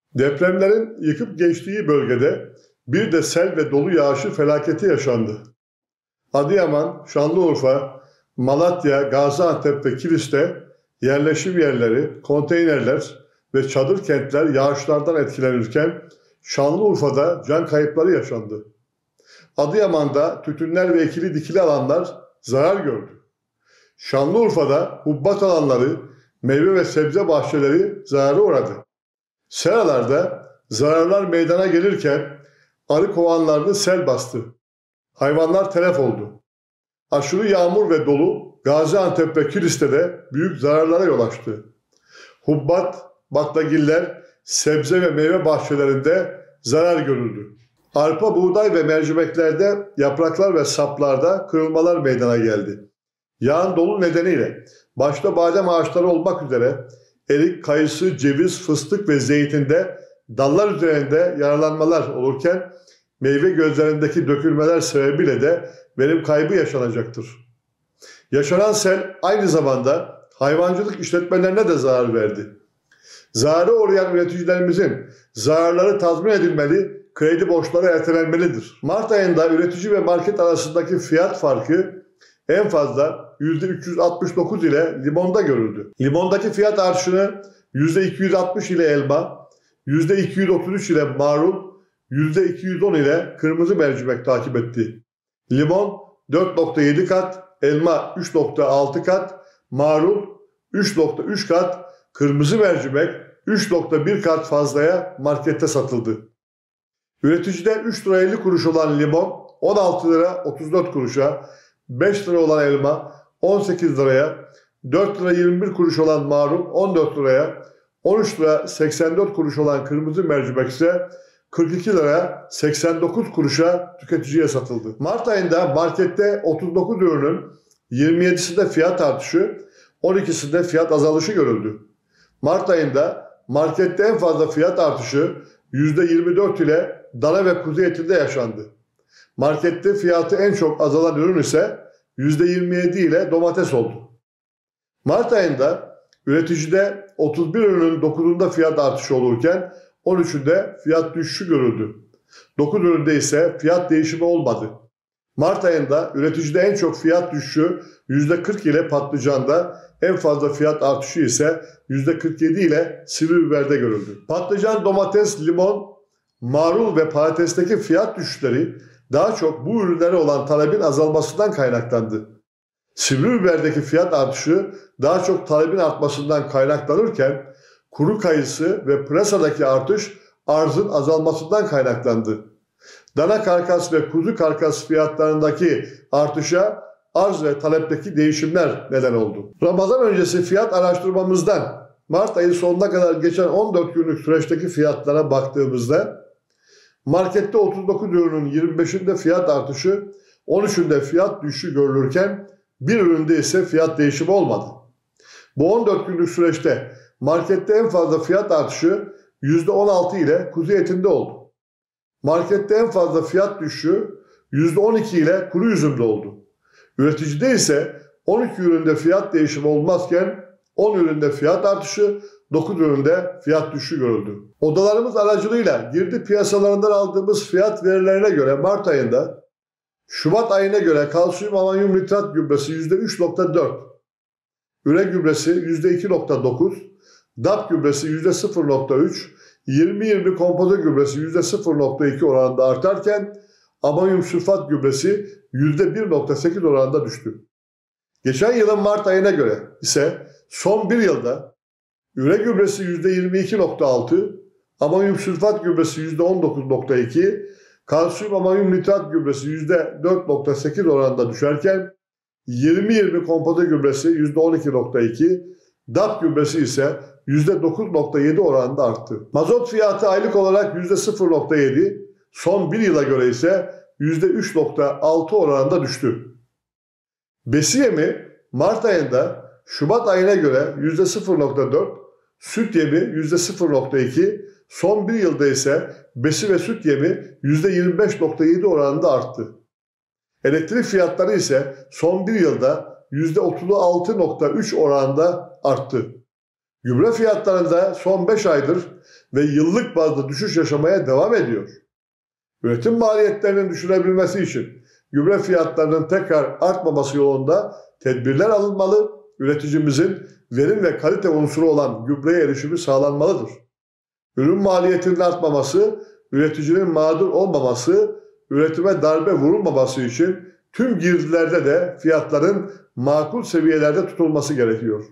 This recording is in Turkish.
Depremlerin yıkıp geçtiği bölgede bir de sel ve dolu yağışı felaketi yaşandı. Adıyaman, Şanlıurfa, Malatya, Gaziantep ve Kilis'te yerleşim yerleri, konteynerler ve çadır kentler yağışlardan etkilenirken Şanlıurfa'da can kayıpları yaşandı. Adıyaman'da tütünler ve ekili dikili alanlar zarar gördü. Şanlıurfa'da hubbat alanları, meyve ve sebze bahçeleri zarara uğradı. Seralarda zararlar meydana gelirken arı kovanlarını sel bastı. Hayvanlar telef oldu. Aşırı yağmur ve dolu Gaziantep ve Kilis'te de büyük zararlara yol açtı. Hubbat, baklagiller, sebze ve meyve bahçelerinde zarar görüldü. Arpa, buğday ve mercimeklerde yapraklar ve saplarda kırılmalar meydana geldi. Yağan dolu nedeniyle başta badem ağaçları olmak üzere erik, kayısı, ceviz, fıstık ve zeytinde dallar üzerinde yaralanmalar olurken meyve gözlerindeki dökülmeler sebebiyle de verim kaybı yaşanacaktır. Yaşanan sel aynı zamanda hayvancılık işletmelerine de zarar verdi. Zarara uğrayan üreticilerimizin zararları tazmin edilmeli, kredi borçları ertelenmelidir. Mart ayında üretici ve market arasındaki fiyat farkı en fazla %369 ile limonda görüldü. Limondaki fiyat artışını %260 ile elma, %233 ile marul, %210 ile kırmızı mercimek takip etti. Limon 4,7 kat, elma 3,6 kat, marul 3,3 kat, kırmızı mercimek 3,1 kat fazlaya markette satıldı. Üreticide 3 lira 50 kuruş olan limon 16 lira 34 kuruşa, 5 lira olan elma 18 liraya, 4 lira 21 kuruş olan marul 14 liraya, 13 lira 84 kuruş olan kırmızı mercimek ise 42 liraya 89 kuruşa tüketiciye satıldı. Mart ayında markette 39 ürünün 27'sinde fiyat artışı, 12'sinde fiyat azalışı görüldü. Mart ayında markette en fazla fiyat artışı %24 ile dana ve kuzu etinde yaşandı. Markette fiyatı en çok azalan ürün ise %27 ile domates oldu. Mart ayında üreticide 31 ürünün 9'unda fiyat artışı olurken 13'ünde fiyat düşüşü görüldü. 9 üründe ise fiyat değişimi olmadı. Mart ayında üreticide en çok fiyat düşüşü %40 ile patlıcanda, en fazla fiyat artışı ise %47 ile sivri biberde görüldü. Patlıcan, domates, limon, marul ve patatesteki fiyat düşüşleri daha çok bu ürünlere olan talebin azalmasından kaynaklandı. Sivri biberdeki fiyat artışı daha çok talebin artmasından kaynaklanırken kuru kayısı ve pırasadaki artış arzın azalmasından kaynaklandı. Dana karkas ve kuzu karkas fiyatlarındaki artışa arz ve talepteki değişimler neden oldu. Ramazan öncesi fiyat araştırmamızdan Mart ayı sonuna kadar geçen 14 günlük süreçteki fiyatlara baktığımızda markette 39 ürünün 25'inde fiyat artışı, 13'ünde fiyat düşüşü görülürken bir üründe ise fiyat değişimi olmadı. Bu 14 günlük süreçte markette en fazla fiyat artışı %16 ile kuzu etinde oldu. Markette en fazla fiyat düşüşü %12 ile kuru üzümde oldu. Üreticide ise 12 üründe fiyat değişimi olmazken 10 üründe fiyat artışı, 9 üründe fiyat düşüşü görüldü. Odalarımız aracılığıyla girdi piyasalarından aldığımız fiyat verilerine göre Mart ayında Şubat ayına göre kalsiyum amonyum nitrat gübresi %3,4, üre gübresi %2,9, DAP gübresi %0,3, 20-20 kompoze gübresi %0,2 oranında artarken amonyum sülfat gübresi %1,8 oranında düştü. Geçen yılın Mart ayına göre ise son bir yılda üre gübresi %22,6, amonyum sülfat gübresi %19,2, kalsiyum amonyum nitrat gübresi %4,8 oranında düşerken 20-20 kompoze gübresi %12,2, DAP gübresi ise %9,7 oranında arttı. Mazot fiyatı aylık olarak %0,7, son bir yıla göre ise %3,6 oranında düştü. Besi yemi Mart ayında Şubat ayına göre %0,4, süt yemi %0,2, son bir yılda ise besi ve süt yemi %25,7 oranında arttı. Elektrik fiyatları ise son bir yılda %36,3 oranında arttı. Gübre fiyatlarında son 5 aydır ve yıllık bazda düşüş yaşamaya devam ediyor. Üretim maliyetlerinin düşürebilmesi için gübre fiyatlarının tekrar artmaması yolunda tedbirler alınmalı, üreticimizin verim ve kalite unsuru olan gübreye erişimi sağlanmalıdır. Ürün maliyetinin artmaması, üreticinin mağdur olmaması, üretime darbe vurulmaması için tüm girdilerde de fiyatların makul seviyelerde tutulması gerekiyor.